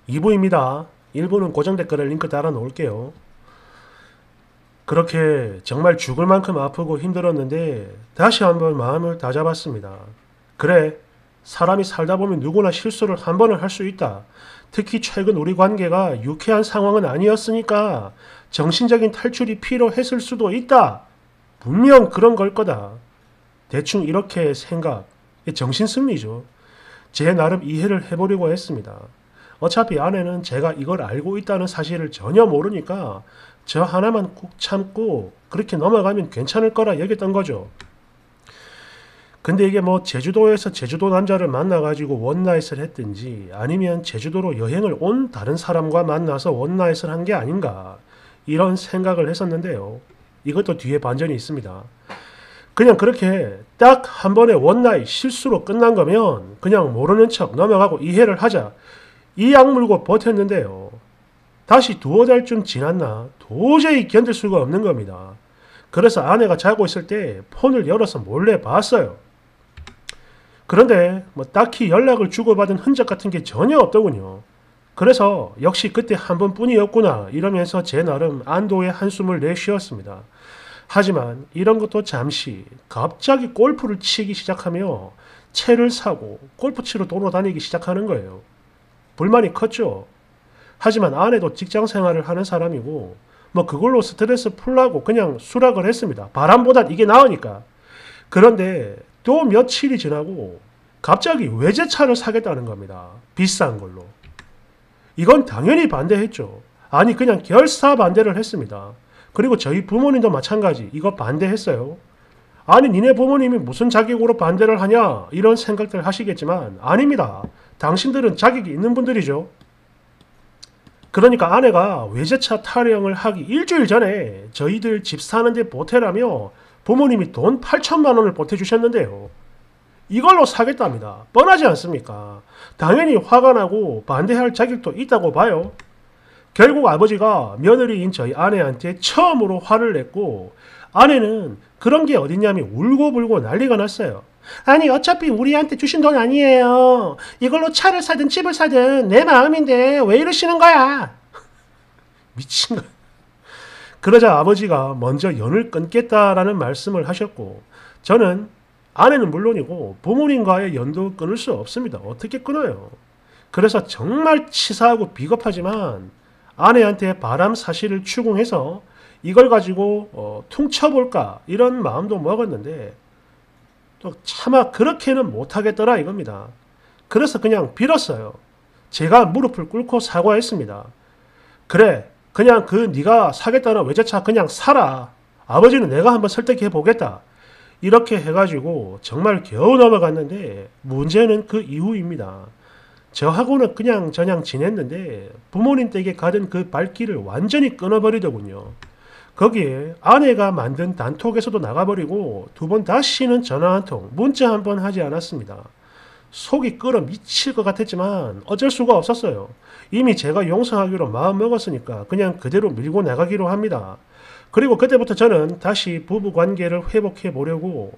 2부입니다. 1부는 고정 댓글에 링크 달아 놓을게요. 그렇게 정말 죽을 만큼 아프고 힘들었는데 다시 한번 마음을 다잡았습니다. 그래, 사람이 살다 보면 누구나 실수를 한 번은 할 수 있다. 특히 최근 우리 관계가 유쾌한 상황은 아니었으니까 정신적인 탈출이 필요했을 수도 있다. 분명 그런 걸 거다. 대충 이렇게 생각, 정신승리죠. 제 나름 이해를 해보려고 했습니다. 어차피 아내는 제가 이걸 알고 있다는 사실을 전혀 모르니까 저 하나만 꾹 참고 그렇게 넘어가면 괜찮을 거라 여겼던 거죠. 근데 이게 뭐 제주도에서 제주도 남자를 만나가지고 원나잇을 했든지 아니면 제주도로 여행을 온 다른 사람과 만나서 원나잇을 한 게 아닌가 이런 생각을 했었는데요. 이것도 뒤에 반전이 있습니다. 그냥 그렇게 딱 한 번에 원나잇 실수로 끝난 거면 그냥 모르는 척 넘어가고 이해를 하자. 이 약물고 버텼는데요. 다시 두어 달쯤 지났나 도저히 견딜 수가 없는 겁니다. 그래서 아내가 자고 있을 때 폰을 열어서 몰래 봤어요. 그런데 뭐 딱히 연락을 주고받은 흔적 같은 게 전혀 없더군요. 그래서 역시 그때 한 번뿐이었구나 이러면서 제 나름 안도의 한숨을 내쉬었습니다. 하지만 이런 것도 잠시 갑자기 골프를 치기 시작하며 채를 사고 골프 치러 돌아다니기 시작하는 거예요. 불만이 컸죠. 하지만 아내도 직장 생활을 하는 사람이고 뭐 그걸로 스트레스 풀라고 그냥 수락을 했습니다. 바람보단 이게 나으니까. 그런데 또 며칠이 지나고 갑자기 외제차를 사겠다는 겁니다. 비싼 걸로. 이건 당연히 반대했죠. 아니 그냥 결사 반대를 했습니다. 그리고 저희 부모님도 마찬가지 이거 반대했어요. 아니 니네 부모님이 무슨 자격으로 반대를 하냐 이런 생각들 하시겠지만 아닙니다. 당신들은 자격이 있는 분들이죠. 그러니까 아내가 외제차 타령을 하기 일주일 전에 저희들 집 사는데 보태라며 부모님이 돈 8천만 원을 보태주셨는데요. 이걸로 사겠답니다. 뻔하지 않습니까? 당연히 화가 나고 반대할 자격도 있다고 봐요. 결국 아버지가 며느리인 저희 아내한테 처음으로 화를 냈고 아내는 그런 게 어딨냐며 울고불고 난리가 났어요. 아니 어차피 우리한테 주신 돈 아니에요. 이걸로 차를 사든 집을 사든 내 마음인데 왜 이러시는 거야. 미친 거야. 그러자 아버지가 먼저 연을 끊겠다라는 말씀을 하셨고 저는 아내는 물론이고 부모님과의 연도 끊을 수 없습니다. 어떻게 끊어요. 그래서 정말 치사하고 비겁하지만 아내한테 바람 사실을 추궁해서 이걸 가지고 퉁쳐볼까 이런 마음도 먹었는데 또 차마 그렇게는 못하겠더라 이겁니다. 그래서 그냥 빌었어요. 제가 무릎을 꿇고 사과했습니다. 그래 그냥 그 네가 사겠다는 외제차 그냥 사라. 아버지는 내가 한번 설득해 보겠다. 이렇게 해가지고 정말 겨우 넘어갔는데 문제는 그 이후입니다. 저하고는 그냥 저냥 지냈는데 부모님 댁에 가던 그 발길을 완전히 끊어버리더군요. 거기에 아내가 만든 단톡에서도 나가버리고 두 번 다시는 전화 한 통, 문자 한 번 하지 않았습니다. 속이 끓어 미칠 것 같았지만 어쩔 수가 없었어요. 이미 제가 용서하기로 마음먹었으니까 그냥 그대로 밀고 나가기로 합니다. 그리고 그때부터 저는 다시 부부 관계를 회복해 보려고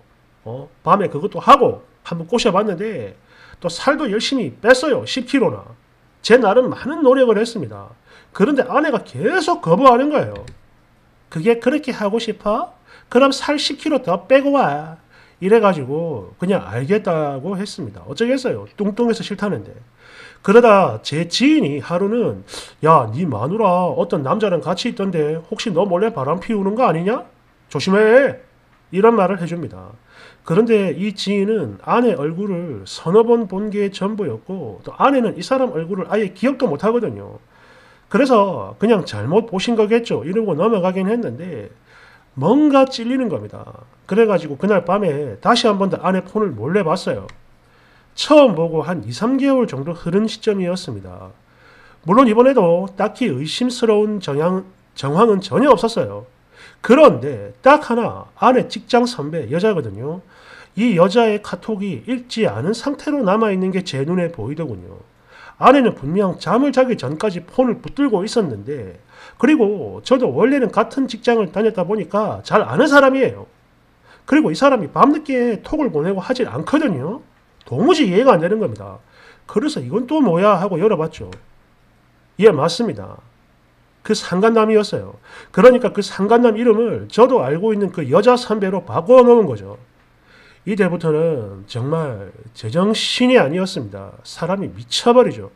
밤에 그것도 하고 한번 꼬셔봤는데 또 살도 열심히 뺐어요. 10kg나. 제 나름 많은 노력을 했습니다. 그런데 아내가 계속 거부하는 거예요. 그게 그렇게 하고 싶어? 그럼 살 10kg 더 빼고 와. 이래가지고 그냥 알겠다고 했습니다. 어쩌겠어요. 뚱뚱해서 싫다는데. 그러다 제 지인이 하루는 야, 네 마누라 어떤 남자랑 같이 있던데 혹시 너 몰래 바람 피우는 거 아니냐? 조심해. 이런 말을 해줍니다. 그런데 이 지인은 아내 얼굴을 서너 번 본 게 전부였고 또 아내는 이 사람 얼굴을 아예 기억도 못 하거든요. 그래서 그냥 잘못 보신 거겠죠. 이러고 넘어가긴 했는데 뭔가 찔리는 겁니다. 그래가지고 그날 밤에 다시 한 번 더 아내 폰을 몰래 봤어요. 처음 보고 한 2, 3개월 정도 흐른 시점이었습니다. 물론 이번에도 딱히 의심스러운 정황은 전혀 없었어요. 그런데 딱 하나 아내 직장 선배 여자거든요. 이 여자의 카톡이 읽지 않은 상태로 남아있는 게 제 눈에 보이더군요. 아내는 분명 잠을 자기 전까지 폰을 붙들고 있었는데 그리고 저도 원래는 같은 직장을 다녔다 보니까 잘 아는 사람이에요. 그리고 이 사람이 밤늦게 톡을 보내고 하질 않거든요. 도무지 이해가 안 되는 겁니다. 그래서 이건 또 뭐야 하고 열어봤죠. 예, 맞습니다. 그 상간남이었어요. 그러니까 그 상간남 이름을 저도 알고 있는 그 여자 선배로 바꿔놓은 거죠. 이때부터는 정말 제정신이 아니었습니다. 사람이 미쳐버리죠.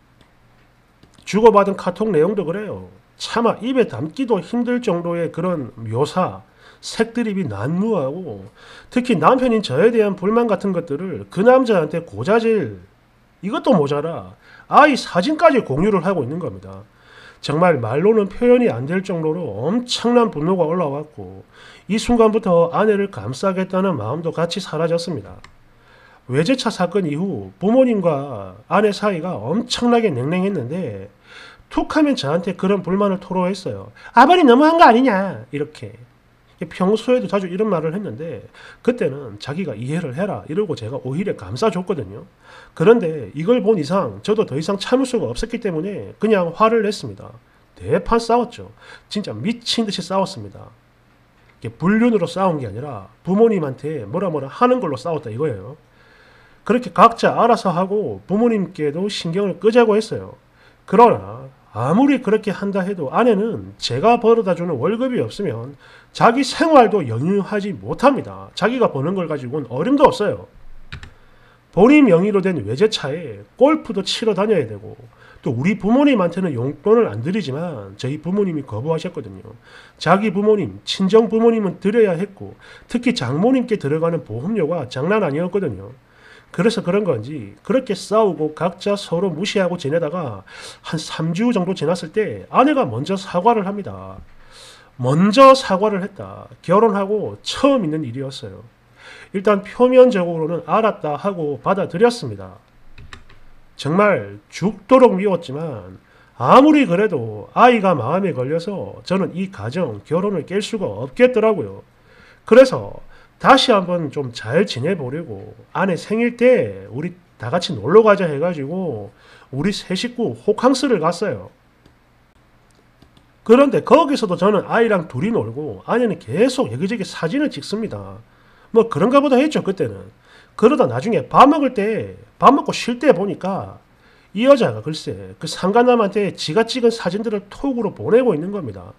주고받은 카톡 내용도 그래요. 차마 입에 담기도 힘들 정도의 그런 묘사, 색드립이 난무하고 특히 남편인 저에 대한 불만 같은 것들을 그 남자한테 고자질, 이것도 모자라 아이 사진까지 공유를 하고 있는 겁니다. 정말 말로는 표현이 안 될 정도로 엄청난 분노가 올라왔고 이 순간부터 아내를 감싸겠다는 마음도 같이 사라졌습니다. 외제차 사건 이후 부모님과 아내 사이가 엄청나게 냉랭했는데 툭하면 저한테 그런 불만을 토로했어요. 아버님 너무한 거 아니냐 이렇게. 평소에도 자주 이런 말을 했는데 그때는 자기가 이해를 해라 이러고 제가 오히려 감싸줬거든요. 그런데 이걸 본 이상 저도 더 이상 참을 수가 없었기 때문에 그냥 화를 냈습니다. 대판 싸웠죠. 진짜 미친 듯이 싸웠습니다. 이게 불륜으로 싸운 게 아니라 부모님한테 뭐라 하는 걸로 싸웠다 이거예요. 그렇게 각자 알아서 하고 부모님께도 신경을 끄자고 했어요. 그러나 아무리 그렇게 한다 해도 아내는 제가 벌어다주는 월급이 없으면 자기 생활도 영유하지 못합니다. 자기가 버는 걸 가지고는 어림도 없어요. 본인 명의로 된 외제차에 골프도 치러 다녀야 되고 또 우리 부모님한테는 용돈을 안 드리지만 저희 부모님이 거부하셨거든요. 자기 부모님, 친정 부모님은 드려야 했고 특히 장모님께 들어가는 보험료가 장난 아니었거든요. 그래서 그런 건지 그렇게 싸우고 각자 서로 무시하고 지내다가 한 3주 정도 지났을 때 아내가 먼저 사과를 합니다. 먼저 사과를 했다. 결혼하고 처음 있는 일이었어요. 일단 표면적으로는 알았다 하고 받아들였습니다. 정말 죽도록 미웠지만 아무리 그래도 아이가 마음에 걸려서 저는 이 가정, 결혼을 깰 수가 없겠더라고요. 그래서 다시 한번 좀 잘 지내보려고 아내 생일 때 우리 다 같이 놀러 가자 해가지고 우리 세 식구 호캉스를 갔어요. 그런데 거기서도 저는 아이랑 둘이 놀고 아내는 계속 여기저기 사진을 찍습니다. 뭐 그런가 보다 했죠 그때는. 그러다 나중에 밥 먹을 때 밥 먹고 쉴 때 보니까 이 여자가 글쎄 그 상간남한테 지가 찍은 사진들을 톡으로 보내고 있는 겁니다.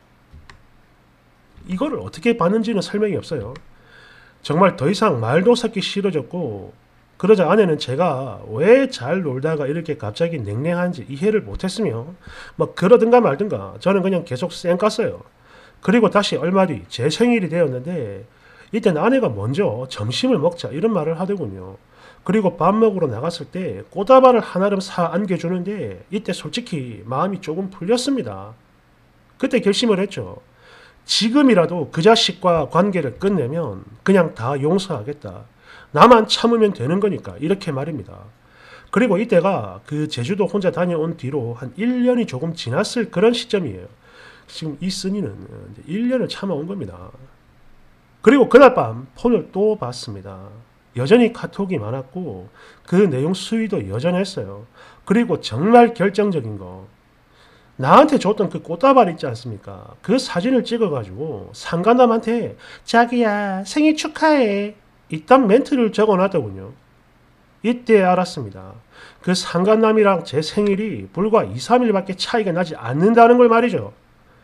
이거를 어떻게 봤는지는 설명이 없어요. 정말 더 이상 말도 섞기 싫어졌고 그러자 아내는 제가 왜 잘 놀다가 이렇게 갑자기 냉랭한지 이해를 못했으며 뭐 그러든가 말든가 저는 그냥 계속 쌩 깠어요. 그리고 다시 얼마 뒤 제 생일이 되었는데 이때는 아내가 먼저 점심을 먹자 이런 말을 하더군요. 그리고 밥 먹으러 나갔을 때 꽃다발을 하나를 사 안겨주는데 이때 솔직히 마음이 조금 풀렸습니다. 그때 결심을 했죠. 지금이라도 그 자식과 관계를 끝내면 그냥 다 용서하겠다. 나만 참으면 되는 거니까 이렇게 말입니다. 그리고 이때가 그 제주도 혼자 다녀온 뒤로 한 1년이 조금 지났을 그런 시점이에요. 지금 이 쓴이는 1년을 참아온 겁니다. 그리고 그날 밤 폰을 또 봤습니다. 여전히 카톡이 많았고 그 내용 수위도 여전했어요. 그리고 정말 결정적인 거 나한테 줬던 그 꽃다발 있지 않습니까? 그 사진을 찍어가지고 상간남한테 자기야 생일 축하해 이딴 멘트를 적어놨더군요. 이때 알았습니다. 그 상간남이랑 제 생일이 불과 2, 3일밖에 차이가 나지 않는다는 걸 말이죠.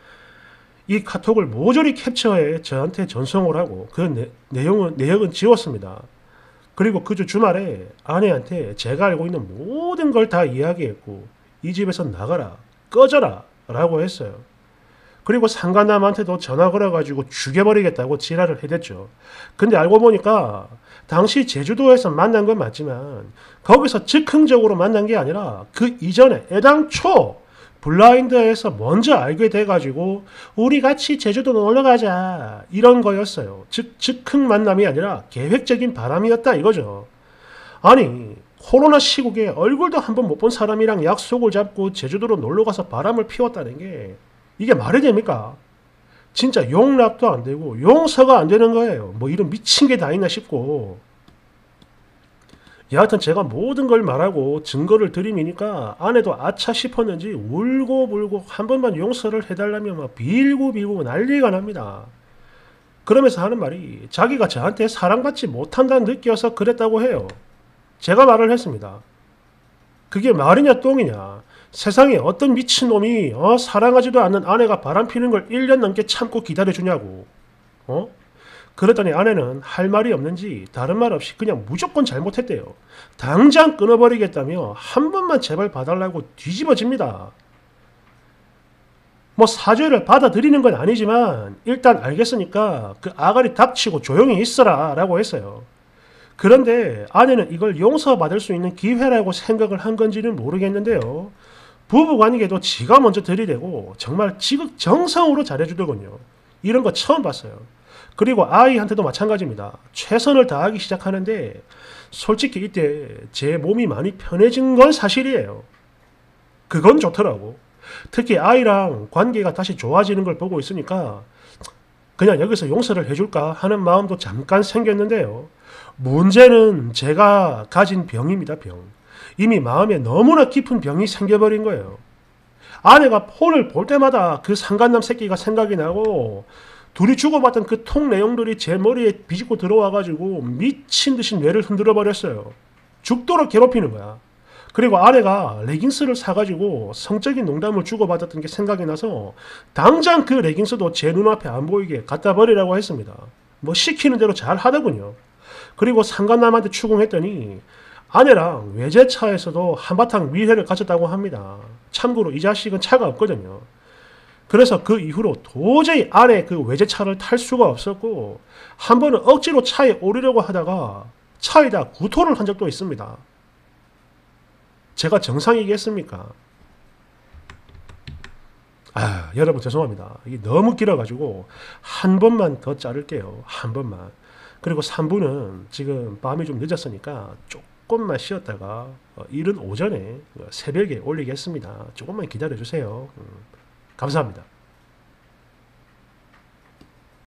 이 카톡을 모조리 캡처해 저한테 전송을 하고 그 내용은 지웠습니다. 그리고 그 주 주말에 아내한테 제가 알고 있는 모든 걸 다 이야기했고 이 집에서 나가라, 꺼져라 라고 했어요. 그리고 상간남한테도 전화 걸어가지고 죽여버리겠다고 지랄을 해댔죠. 근데 알고 보니까 당시 제주도에서 만난 건 맞지만 거기서 즉흥적으로 만난 게 아니라 그 이전에 애당초 블라인드에서 먼저 알게 돼가지고 우리 같이 제주도 놀러가자 이런 거였어요. 즉 즉흥 만남이 아니라 계획적인 바람이었다 이거죠. 아니 코로나 시국에 얼굴도 한번 못 본 사람이랑 약속을 잡고 제주도로 놀러가서 바람을 피웠다는 게 이게 말이 됩니까? 진짜 용납도 안 되고 용서가 안 되는 거예요. 뭐 이런 미친 게 다 있나 싶고 여하튼 제가 모든 걸 말하고 증거를 들이미니까 아내도 아차 싶었는지 울고불고 한 번만 용서를 해달라며 막 빌고 난리가 납니다. 그러면서 하는 말이 자기가 저한테 사랑받지 못한다는 느껴서 그랬다고 해요. 제가 말을 했습니다. 그게 말이냐 똥이냐. 세상에 어떤 미친놈이 사랑하지도 않는 아내가 바람피는 걸 1년 넘게 참고 기다려주냐고. 어? 그랬더니 아내는 할 말이 없는지 다른 말 없이 그냥 무조건 잘못했대요. 당장 끊어버리겠다며 한 번만 제발 봐달라고 뒤집어집니다. 뭐 사죄를 받아들이는 건 아니지만 일단 알겠으니까 그 아가리 닥치고 조용히 있어라 라고 했어요. 그런데 아내는 이걸 용서받을 수 있는 기회라고 생각을 한 건지는 모르겠는데요. 부부관계도 지가 먼저 들이대고 정말 지극정성으로 잘해주더군요. 이런 거 처음 봤어요. 그리고 아이한테도 마찬가지입니다. 최선을 다하기 시작하는데 솔직히 이때 제 몸이 많이 편해진 건 사실이에요. 그건 좋더라고. 특히 아이랑 관계가 다시 좋아지는 걸 보고 있으니까 그냥 여기서 용서를 해줄까 하는 마음도 잠깐 생겼는데요. 문제는 제가 가진 병입니다, 병. 이미 마음에 너무나 깊은 병이 생겨버린 거예요. 아내가 폰을 볼 때마다 그 상간남 새끼가 생각이 나고 둘이 주고받던 그 통 내용들이 제 머리에 비집고 들어와가지고 미친 듯이 뇌를 흔들어 버렸어요. 죽도록 괴롭히는 거야. 그리고 아내가 레깅스를 사가지고 성적인 농담을 주고받았던 게 생각이 나서 당장 그 레깅스도 제 눈앞에 안 보이게 갖다 버리라고 했습니다. 뭐 시키는 대로 잘 하더군요. 그리고 상간남한테 추궁했더니 아내랑 외제차에서도 한바탕 미래를 가졌다고 합니다. 참고로 이 자식은 차가 없거든요. 그래서 그 이후로 도저히 아내 그 외제차를 탈 수가 없었고 한 번은 억지로 차에 오르려고 하다가 차에다 구토를 한 적도 있습니다. 제가 정상이겠습니까? 여러분 죄송합니다. 이게 너무 길어가지고 한 번만 더 자를게요. 한 번만. 그리고 3부는 지금 밤이 좀 늦었으니까 조금만 쉬었다가 이른 오전에 새벽에 올리겠습니다. 조금만 기다려주세요. 감사합니다.